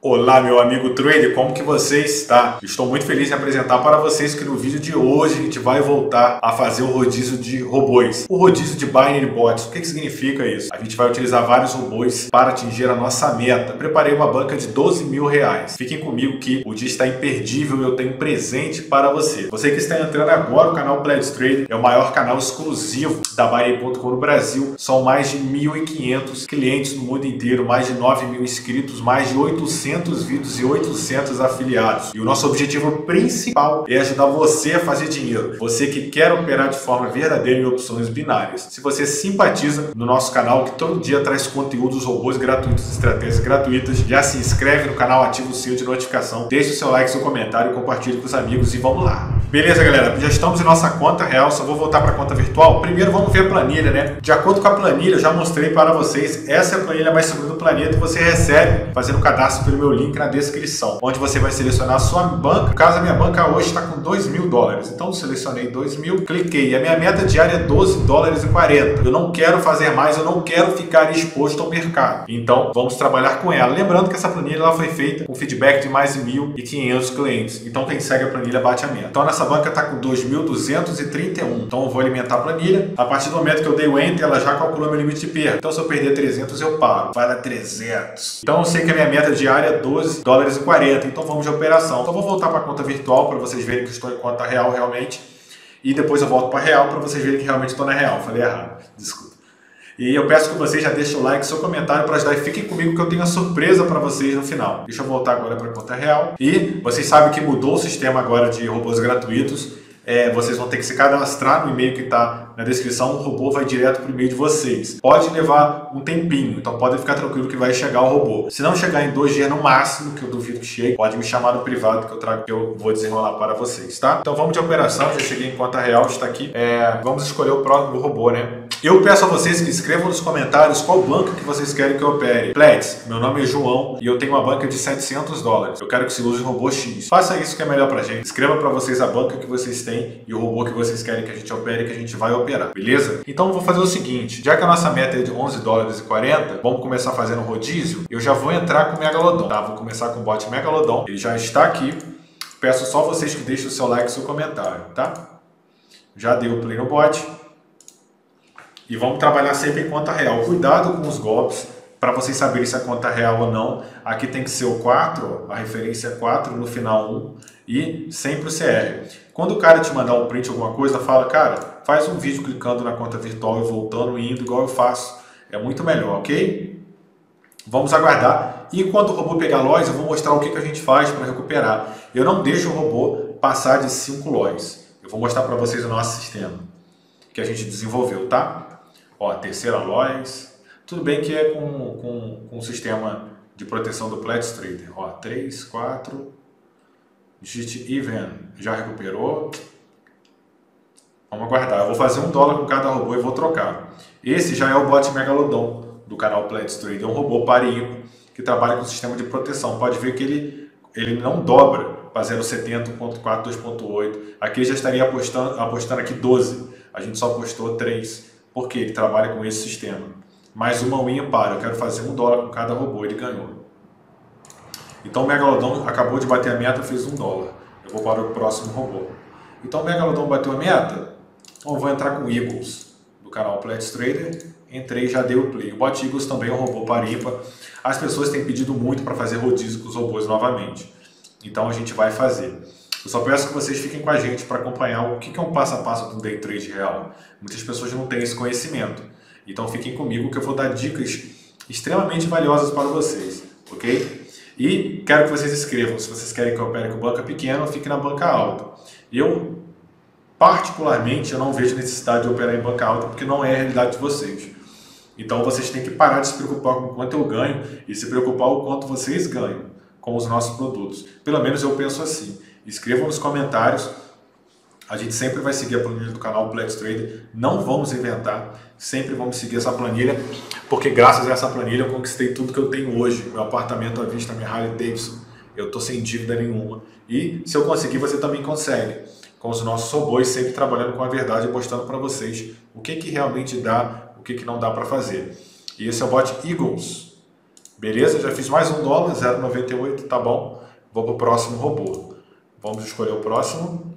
Olá, meu amigo trader, como que você está? Estou muito feliz em apresentar para vocês que no vídeo de hoje a gente vai voltar a fazer o rodízio de robôs. O rodízio de Binary Bots. O que significa isso? A gente vai utilizar vários robôs para atingir a nossa meta. Preparei uma banca de R$12.000. Fiquem comigo que o dia está imperdível e eu tenho um presente para você. Você que está entrando agora, o canal Pledge Trader é o maior canal exclusivo da Binary.com no Brasil. São mais de 1.500 clientes no mundo inteiro, mais de 9.000 inscritos, mais de 800 vídeos e 800 afiliados. E o nosso objetivo principal é ajudar você a fazer dinheiro. Você que quer operar de forma verdadeira em opções binárias. Se você simpatiza no nosso canal, que todo dia traz conteúdos, robôs gratuitos, estratégias gratuitas, já se inscreve no canal, ativa o sino de notificação, deixe o seu like, seu comentário, compartilhe com os amigos e vamos lá. Beleza, galera? Já estamos em nossa conta real, só vou voltar para a conta virtual. Primeiro vamos ver a planilha, né? De acordo com a planilha, eu já mostrei para vocês, essa é a planilha mais segura do planeta e você recebe fazendo cadastro pelo meu link na descrição, onde você vai selecionar a sua banca. No caso, a minha banca hoje está com $2.000. Então, eu selecionei 2.000, cliquei. E a minha meta diária é $12,40. Eu não quero fazer mais, eu não quero ficar exposto ao mercado. Então, vamos trabalhar com ela. Lembrando que essa planilha ela foi feita com feedback de mais de 1.500 clientes. Então, quem segue a planilha bate a meta. Então, nessa banca está com 2.231. Então, eu vou alimentar a planilha. A partir do momento que eu dei o Enter, ela já calculou meu limite de perda. Então, se eu perder 300, eu paro. Vai dar 300. Então, eu sei que a minha meta diária é $12,40. Então, vamos de operação. Então, vou voltar para a conta virtual para vocês verem que estou em conta real realmente. E depois eu volto para real para vocês verem que realmente estou na real. Falei errado. Desculpa. E eu peço que vocês já deixem o like, seu comentário para ajudar e fiquem comigo que eu tenho uma surpresa para vocês no final. Deixa eu voltar agora para a conta real. E vocês sabem que mudou o sistema agora de robôs gratuitos. Vocês vão ter que se cadastrar no e-mail que está na descrição, o robô vai direto para o e-mail de vocês. Pode levar um tempinho, então podem ficar tranquilo que vai chegar o robô. Se não chegar em 2 dias no máximo, que eu duvido que chegue, pode me chamar no privado que eu trago, que eu vou desenrolar para vocês, tá? Então vamos de operação, já cheguei em conta real, está aqui. Vamos escolher o próximo robô, né? Eu peço a vocês que escrevam nos comentários qual banca que vocês querem que eu opere. Pledge, meu nome é João e eu tenho uma banca de $700. Eu quero que se use o robô X. Faça isso que é melhor pra gente. Escreva para vocês a banca que vocês têm e o robô que vocês querem que a gente opere, que a gente vai operar, beleza? Então eu vou fazer o seguinte, já que a nossa meta é de $11,40, vamos começar fazendo rodízio. Eu já vou entrar com o Megalodon, tá? Vou começar com o bot Megalodon, ele já está aqui. Peço só vocês que deixem o seu like e o seu comentário, tá? Já dei o play no bot. E vamos trabalhar sempre em conta real. Cuidado com os golpes, para vocês saberem se é conta real ou não. Aqui tem que ser o 4, a referência é 4, no final 1 e sempre o CR. Quando o cara te mandar um print alguma coisa, fala, cara, faz um vídeo clicando na conta virtual e voltando e indo igual eu faço. É muito melhor, ok? Vamos aguardar. E quando o robô pegar LOIs, eu vou mostrar o que a gente faz para recuperar. Eu não deixo o robô passar de 5 LOIs. Eu vou mostrar para vocês o nosso sistema que a gente desenvolveu, tá? Ó, terceira LOIs. Tudo bem que é com um sistema de proteção do Pledge Trader. Ó, 3, 4. Digit Even. Já recuperou. Vamos aguardar. Eu vou fazer $1 com cada robô e vou trocar. Esse já é o bot Megalodon do canal Pledge Trader. É um robô par-ímpar que trabalha com sistema de proteção. Pode ver que ele não dobra para 0,70, 1.4, 2.8. Aqui ele já estaria apostando aqui 12. A gente só apostou 3. Porque ele trabalha com esse sistema. Mais uma unha para. Eu quero fazer $1 com cada robô. Ele ganhou. Então o Megalodon acabou de bater a meta, fez $1. Eu vou para o próximo robô. Então o Megalodon bateu a meta. Então eu vou entrar com o Eagles do canal Pledge Trader. Entrei e já dei o play. O bot Eagles também é um robô par-ímpar. As pessoas têm pedido muito para fazer rodízio com os robôs novamente. Então a gente vai fazer. Eu só peço que vocês fiquem com a gente para acompanhar o que é um passo a passo do day trade real. Muitas pessoas não têm esse conhecimento. Então fiquem comigo que eu vou dar dicas extremamente valiosas para vocês, ok? E quero que vocês escrevam. Se vocês querem que eu opere com banca pequena, fique na banca alta. Eu, particularmente, eu não vejo necessidade de operar em banca alta porque não é a realidade de vocês. Então vocês têm que parar de se preocupar com o quanto eu ganho e se preocupar com o quanto vocês ganham com os nossos produtos. Pelo menos eu penso assim. Escrevam nos comentários, a gente sempre vai seguir a planilha do canal Pledge Trader, não vamos inventar, sempre vamos seguir essa planilha, porque graças a essa planilha eu conquistei tudo que eu tenho hoje, meu apartamento à vista, minha Harley Davidson, eu estou sem dívida nenhuma, e se eu conseguir você também consegue, com os nossos robôs sempre trabalhando com a verdade, mostrando para vocês o que realmente dá, o que não dá para fazer. E esse é o bot Eagles, Beleza? Já fiz mais $1, 0,98, tá bom. Vou para o próximo robô. Vamos escolher o próximo.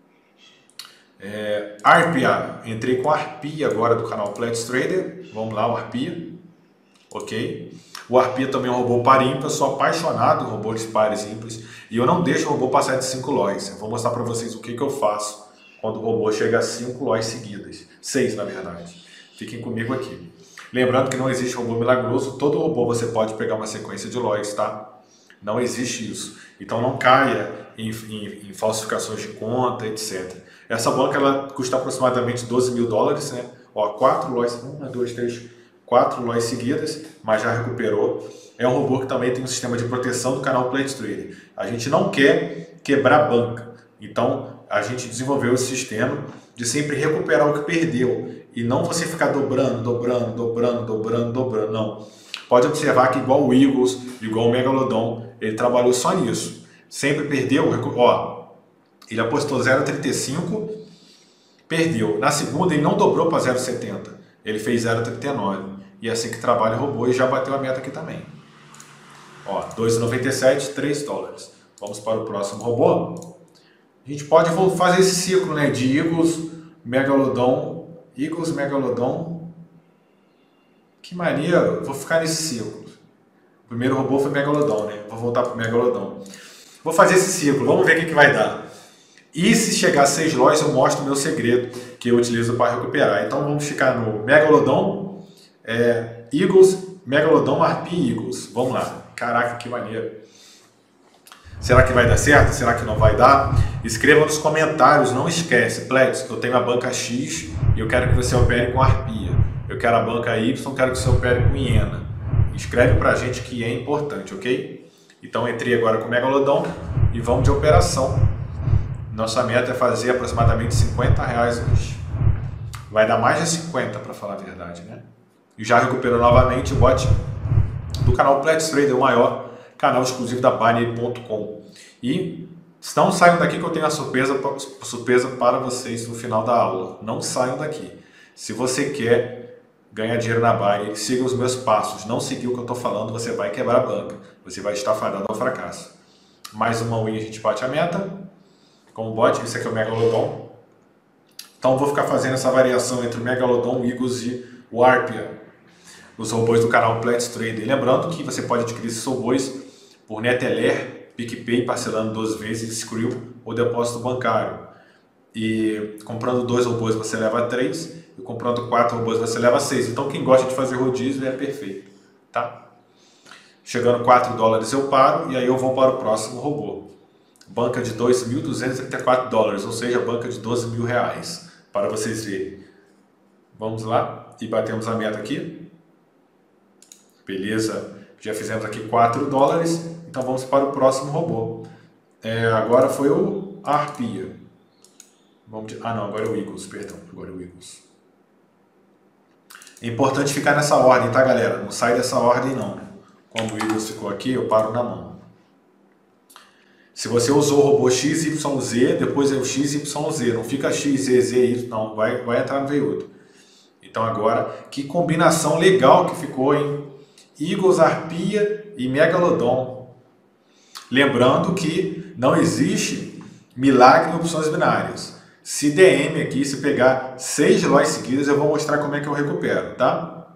Arpia. Entrei com a Arpia agora do canal Pledge Trader. Vamos lá, o Arpia. Ok. O Arpia também é um robô par ímpar. Eu sou apaixonado em robôs pares ímpares. E eu não deixo o robô passar de 5 LOIs. Eu vou mostrar para vocês o que eu faço quando o robô chega a 5 LOIs seguidas. 6, na verdade. Fiquem comigo aqui. Lembrando que não existe robô milagroso. Todo robô você pode pegar uma sequência de LOIs, tá? Não existe isso. Então não caia em falsificações de conta, etc. Essa banca ela custa aproximadamente $12.000, né? Ó, 4 LOIs, 1, 2, 3, 4 LOIs seguidas, mas já recuperou. É um robô que também tem um sistema de proteção do canal Pledge Trader. A gente não quer quebrar a banca. Então a gente desenvolveu esse sistema de sempre recuperar o que perdeu. E não você ficar dobrando, não. Pode observar que igual o Eagles, igual o Megalodon, ele trabalhou só nisso. Sempre perdeu, ó, ele apostou 0,35, perdeu. Na segunda ele não dobrou para 0,70, ele fez 0,39. E é assim que trabalha o robô e já bateu a meta aqui também. Ó, 2,97, $3. Vamos para o próximo robô. A gente pode fazer esse ciclo, né, de Eagles, Megalodon, que maneiro, vou ficar nesse ciclo. O primeiro robô foi Megalodon, né? Vou voltar para o Megalodon. Vou fazer esse ciclo, vamos ver o que vai dar. E se chegar a 6 LOIs, eu mostro o meu segredo que eu utilizo para recuperar. Então vamos ficar no Megalodon, Eagles, Megalodon, Arpia e Eagles. Vamos lá. Caraca, que maneiro. Será que vai dar certo? Será que não vai dar? Escreva nos comentários, não esquece. Pledge, eu tenho a banca X e eu quero que você opere com Arpia. Eu quero a banca Y, quero que você opere com Iena. Escreve pra gente que é importante, ok? Então entrei agora com o Megalodon e vamos de operação. Nossa meta é fazer aproximadamente R$50 hoje. Vai dar mais de 50 para falar a verdade, né? E já recuperou novamente o bot do canal Pledge Trader, o maior canal exclusivo da Binary.com. E não saiam daqui que eu tenho a surpresa para vocês no final da aula. Não saiam daqui. Se você quer ganhar dinheiro na Binary, siga os meus passos. Não seguir o que eu estou falando, você vai quebrar a banca. Você vai estar fadado ao fracasso. Mais uma win, a gente bate a meta com o bot. Esse aqui é o Megalodon. Então eu vou ficar fazendo essa variação entre o Megalodon, o Eagles e o Arpia, os robôs do canal Pledge Trader. E lembrando que você pode adquirir esses robôs por Neteller, PicPay, parcelando 12 vezes, Skrill ou depósito bancário. E comprando 2 robôs você leva 3, e comprando 4 robôs você leva 6. Então quem gosta de fazer rodízio é perfeito, tá? Chegando $4 eu paro e aí eu vou para o próximo robô. Banca de $2.234, ou seja, banca de R$12.000, para vocês verem. Vamos lá e batemos a meta aqui. Beleza, já fizemos aqui $4, então vamos para o próximo robô. Agora foi o Arpia. Agora é o Eagles, perdão, agora é o Eagles. É importante ficar nessa ordem, tá galera? Não sai dessa ordem não. Como o Eagles ficou aqui, eu paro na mão. Se você usou o robô XYZ, depois é o XYZ, não fica XZZ, não, vai entrar no V8. Então agora, que combinação legal que ficou, hein? Eagles, Arpia e Megalodon. Lembrando que não existe milagre em opções binárias. Se DM aqui, se pegar 6 LOIs seguidas, eu vou mostrar como é que eu recupero, tá?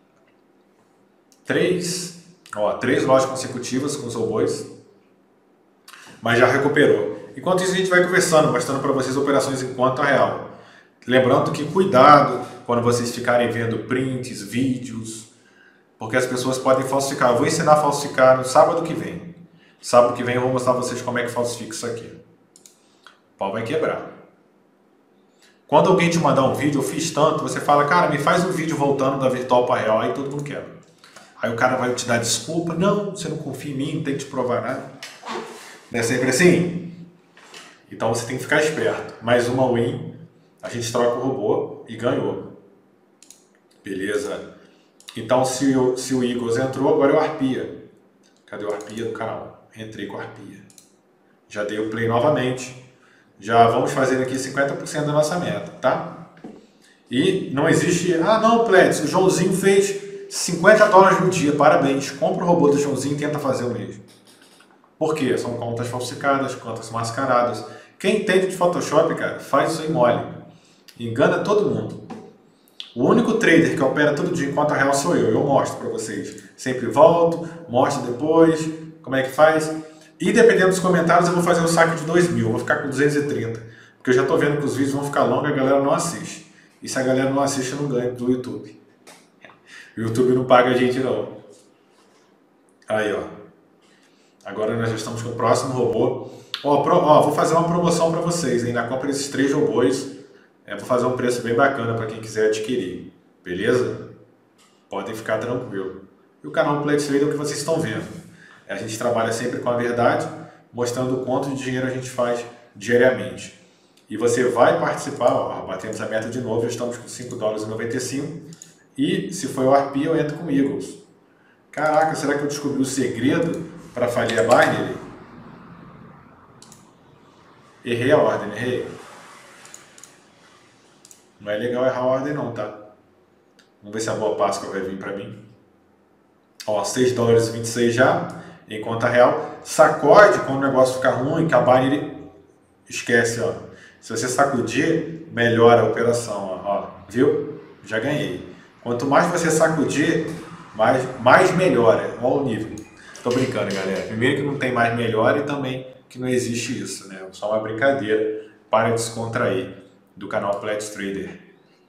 3 LOIs consecutivas com os robôs. Mas já recuperou. Enquanto isso a gente vai conversando, mostrando para vocês operações em conta real. Lembrando que cuidado quando vocês ficarem vendo prints, vídeos, porque as pessoas podem falsificar. Eu vou ensinar a falsificar no sábado que vem. Sábado que vem eu vou mostrar para vocês como é que falsifica isso aqui. O pau vai quebrar. Quando alguém te mandar um vídeo, eu fiz tanto, você fala, cara, me faz um vídeo voltando da virtual para real, aí todo mundo quebra. Aí o cara vai te dar desculpa, não, você não confia em mim, não tem que te provar nada. Não é sempre assim? Então você tem que ficar esperto. Mais uma win, a gente troca o robô e ganhou. Beleza? Então se o Eagles entrou, agora é o Arpia. Cadê o Arpia do canal? Entrei com o Arpia. Já dei o play novamente. Já vamos fazer aqui 50% da nossa meta, tá? E não existe... Ah não, Pledge, o Joãozinho fez $50 no dia, parabéns. Compra o robô do Joãozinho e tenta fazer o mesmo. Por quê? São contas falsificadas, contas mascaradas. Quem entende de Photoshop, cara, faz isso aí mole. Engana todo mundo. O único trader que opera todo dia em conta real sou eu. Eu mostro para vocês. Sempre volto, mostro depois como é que faz. E dependendo dos comentários, eu vou fazer o saque de 2.000. Vou ficar com 230. Porque eu já estou vendo que os vídeos vão ficar longos e a galera não assiste. E se a galera não assiste, eu não ganho do YouTube. O YouTube não paga a gente, não. Aí, ó. Agora nós já estamos com o próximo robô. Vou fazer uma promoção para vocês, hein? Na compra desses 3 robôs. Vou fazer um preço bem bacana para quem quiser adquirir. Beleza? Podem ficar tranquilo. E o canal Pledge Trader é o que vocês estão vendo. A gente trabalha sempre com a verdade, mostrando o quanto de dinheiro a gente faz diariamente. E você vai participar, ó, batemos a meta de novo, já estamos com $5,95. E se for o Arpia, eu entro com Eagles. Caraca, será que eu descobri o segredo para falir a Binary? Errei a ordem, errei. Não é legal errar a ordem não, tá? Vamos ver se a boa Páscoa vai vir para mim. Ó, $6,26 já, em conta real. Sacode quando o negócio ficar ruim, que a Binary esquece, ó. Se você sacudir, melhora a operação, ó. Viu? Já ganhei. Quanto mais você sacudir, mais melhora. Olha o nível. Tô brincando, galera. Primeiro que não tem mais melhora e também que não existe isso, né? Só uma brincadeira para descontrair do canal Pledge Trader.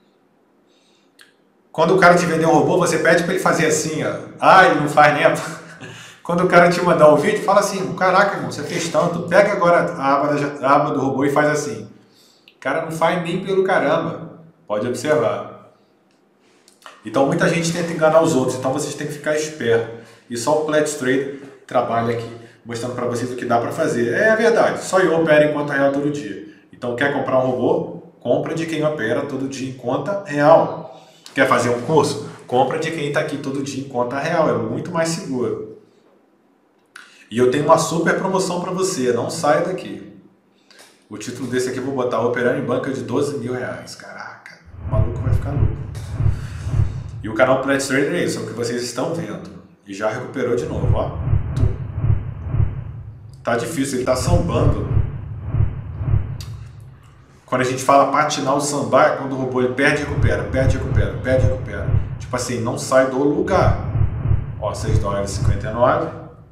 Quando o cara te vender um robô, você pede para ele fazer assim, ó. Ah, ele não faz nem. Quando o cara te mandar um vídeo, fala assim: caraca, irmão, você fez tanto. Pega agora a aba do robô e faz assim. O cara não faz nem pelo caramba. Pode observar. Então muita gente tenta enganar os outros. Então vocês têm que ficar esperto. E só o Pledge Trader trabalha aqui, mostrando para vocês o que dá para fazer. É a verdade. Só eu opero em conta real todo dia. Então quer comprar um robô? Compra de quem opera todo dia em conta real. Quer fazer um curso? Compra de quem está aqui todo dia em conta real. É muito mais seguro. E eu tenho uma super promoção para você. Não saia daqui. O título desse aqui eu vou botar: operando em banca de R$12.000. Caraca, o maluco vai ficar louco. E o canal Pledge Trader é isso, é o que vocês estão vendo. E já recuperou de novo, ó. Tá difícil, ele tá sambando. Quando a gente fala patinar o sambar, é quando o robô ele perde e recupera, perde e recupera, perde e recupera. Tipo assim, não sai do lugar. Ó, $6,59.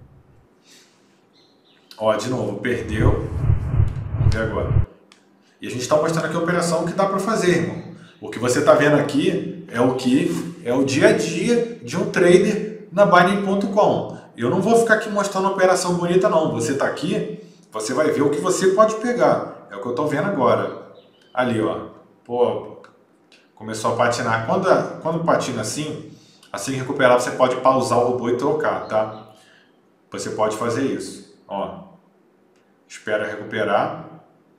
Ó, de novo, perdeu. Vamos ver agora. E a gente está mostrando aqui a operação que dá para fazer, irmão. O que você está vendo aqui é o dia a dia de um trader na Binary.com. Eu não vou ficar aqui mostrando uma operação bonita, não. Você está aqui, você vai ver o que você pode pegar. É o que eu estou vendo agora. Ali, ó. Pô, começou a patinar. Quando patina assim que recuperar, você pode pausar o robô e trocar, tá? Você pode fazer isso. Ó. Espera recuperar.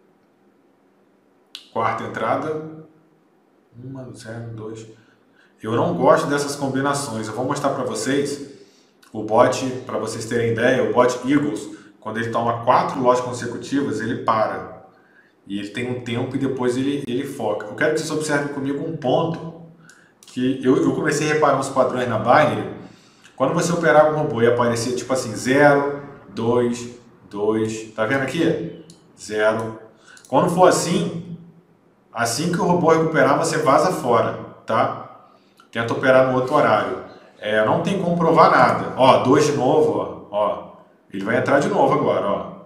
Quarta entrada. 1, 0, 2. Eu não gosto dessas combinações. Eu vou mostrar para vocês o bot, para vocês terem ideia, o bot Eagles, quando ele toma 4 lojas consecutivas, ele para. E ele tem um tempo e depois ele foca. Eu quero que vocês observem comigo um ponto que eu comecei a reparar uns padrões na Binary. Quando você operar um robô e aparecer tipo assim 0, 2, 2, tá vendo aqui? 0. Quando for assim que o robô recuperar, você vaza fora, tá? Tenta operar no outro horário. Não tem como provar nada. Ó, 2 de novo, ó. Ele vai entrar de novo agora, ó.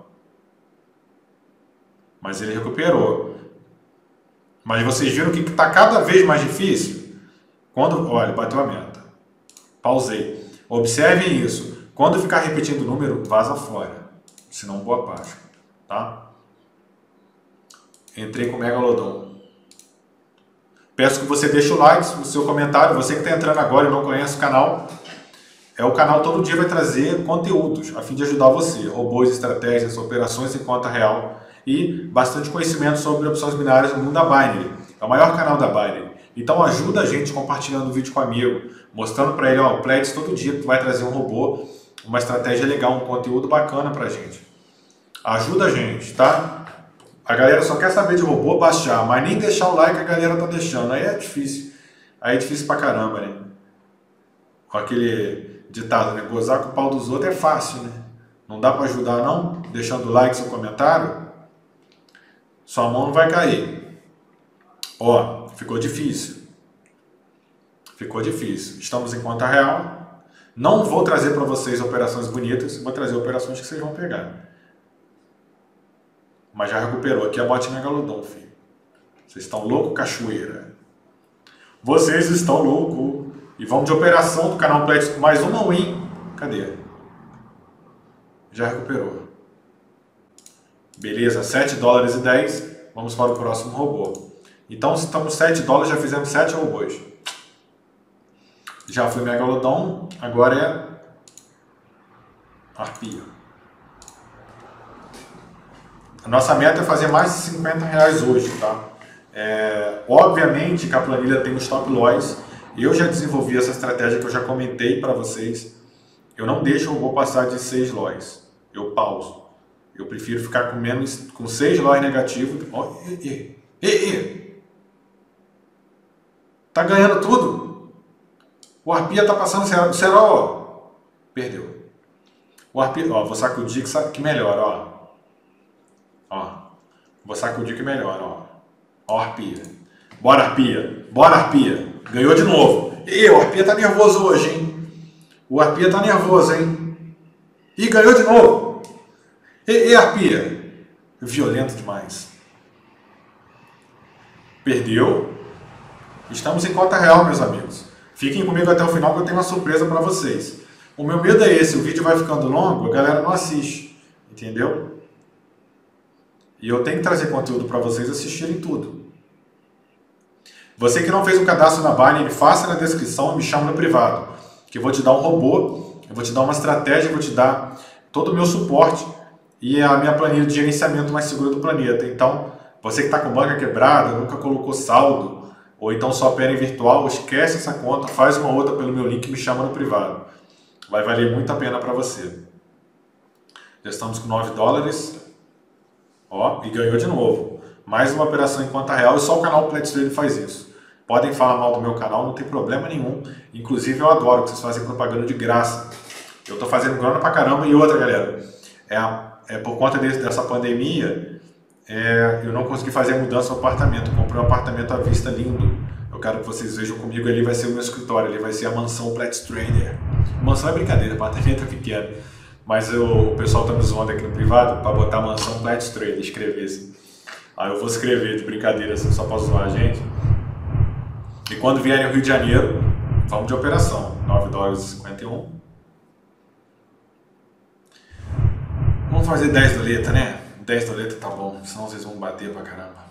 Mas ele recuperou. Mas vocês viram que está cada vez mais difícil? Olha, bateu a meta. Pausei. Observem isso. Quando ficar repetindo o número, vaza fora. Senão, boa Páscoa, tá? Entrei com o Megalodon. Peço que você deixe o like, o seu comentário. Você que está entrando agora e não conhece o canal, o canal todo dia vai trazer conteúdos a fim de ajudar você. Robôs, estratégias, operações em conta real e bastante conhecimento sobre opções binárias no mundo da Binary. É o maior canal da Binary. Então ajuda a gente compartilhando o vídeo com um amigo, mostrando para ele, ó, o Pledge todo dia que vai trazer um robô, uma estratégia legal, um conteúdo bacana pra gente. Ajuda a gente, tá? A galera só quer saber de robô, baixar, mas nem deixar o like a galera tá deixando. Aí é difícil. Aí é difícil pra caramba, né? com aquele ditado, né? Gozar com o pau dos outros é fácil, né? Não dá para ajudar não? Deixando o like, seu comentário, sua mão não vai cair. Ó, ficou difícil. Ficou difícil. Estamos em conta real. Não vou trazer para vocês operações bonitas, vou trazer operações que vocês vão pegar. Mas já recuperou. Aqui é bot Megalodon, filho. Vocês estão louco, cachoeira? Vocês estão louco. E vamos de operação do canal Pledge. Mais uma win. Cadê? Já recuperou. Beleza, 7 dólares e 10. Vamos para o próximo robô. Então, se estamos 7 dólares, já fizemos 7 robôs. Já foi Megalodon, agora é Arpia. A nossa meta é fazer mais de 50 reais hoje, tá? Obviamente que a planilha tem os stop loss. Eu já desenvolvi essa estratégia que eu já comentei para vocês. Eu não deixo o robô passar de 6 loss. Eu pauso. Eu prefiro ficar com 6 loss negativos. Oh, tá ganhando tudo. O Arpia tá passando o cerol, ó. Perdeu. O Arpia, ó, vou sacudir que melhora, ó. Ó. Vou sacudir que melhora, ó. Ó, Arpia. Bora, Arpia. Bora, Arpia. Ganhou de novo. O Arpia tá nervoso hoje, hein? O Arpia tá nervoso, hein? Ih, ganhou de novo. Arpia. Violento demais. Perdeu. Estamos em conta real, meus amigos. Fiquem comigo até o final que eu tenho uma surpresa para vocês. O meu medo é esse, o vídeo vai ficando longo, a galera não assiste, entendeu? E eu tenho que trazer conteúdo para vocês assistirem tudo. Você que não fez o cadastro na Binance, faça na descrição e me chama no privado, que eu vou te dar um robô, eu vou te dar uma estratégia, eu vou te dar todo o meu suporte e a minha planilha de gerenciamento mais segura do planeta. Então, você que está com banca quebrada, nunca colocou saldo, ou então só opera em virtual, esquece essa conta, faz uma outra pelo meu link e me chama no privado. Vai valer muito a pena para você. Já estamos com 9 dólares. Ó, e ganhou de novo. Mais uma operação em conta real e só o canal Pledge Trader faz isso. Podem falar mal do meu canal, não tem problema nenhum. Inclusive eu adoro que vocês fazem propaganda de graça. Eu estou fazendo grana pra caramba. E outra, galera, por conta dessa pandemia, eu não consegui fazer a mudança no apartamento. Comprei um apartamento à vista lindo. Eu quero que vocês vejam comigo, ali vai ser o meu escritório, ali vai ser a mansão Pledge Trader. Mansão é brincadeira, apartamento é pequeno. Mas o pessoal tá me zoando aqui no privado para botar mansão Pledge Trader, escrever assim. Aí eu vou escrever de brincadeira assim, só para zoar a gente. E quando vierem ao Rio de Janeiro, vamos de operação. 9 dólares e 51. Vamos fazer 10 doleta, né? 10 doleta tá bom, senão vocês vão bater pra caramba.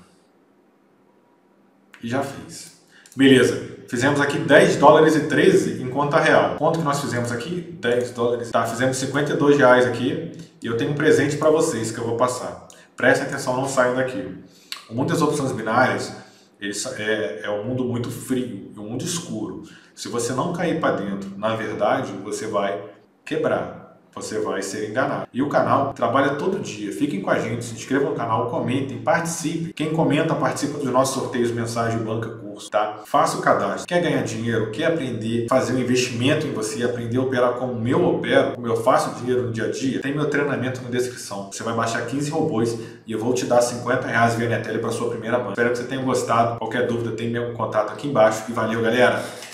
E já fiz. Beleza, fizemos aqui 10 dólares e 13 em conta real. Quanto que nós fizemos aqui? 10 dólares. Tá, fizemos 52 reais aqui. E eu tenho um presente para vocês que eu vou passar. Prestem atenção, não saiam daqui. O mundo das opções binárias é um mundo muito frio, um mundo escuro. Se você não cair para dentro, na verdade, você vai quebrar. Você vai ser enganado. E o canal trabalha todo dia. Fiquem com a gente, se inscrevam no canal, comentem, participem. Quem comenta, participa dos nossos sorteios, mensagem, banca, curso, tá? Faça o cadastro. Quer ganhar dinheiro? Quer aprender, fazer um investimento em você, aprender a operar como eu opero, como eu faço dinheiro no dia a dia? Tem meu treinamento na descrição. Você vai baixar 15 robôs e eu vou te dar 50 reais via Netelli para sua primeira banca. Espero que você tenha gostado. Qualquer dúvida, tem meu contato aqui embaixo. E valeu, galera!